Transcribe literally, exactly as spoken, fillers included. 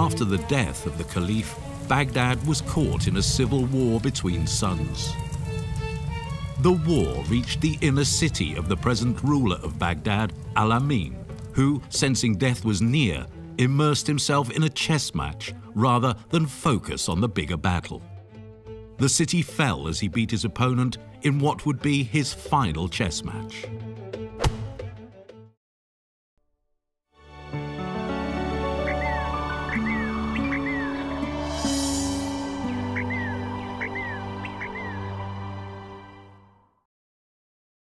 After the death of the Caliph, Baghdad was caught in a civil war between sons. The war reached the inner city of the present ruler of Baghdad, Al-Amin, who, sensing death was near, immersed himself in a chess match rather than focus on the bigger battle. The city fell as he beat his opponent in what would be his final chess match.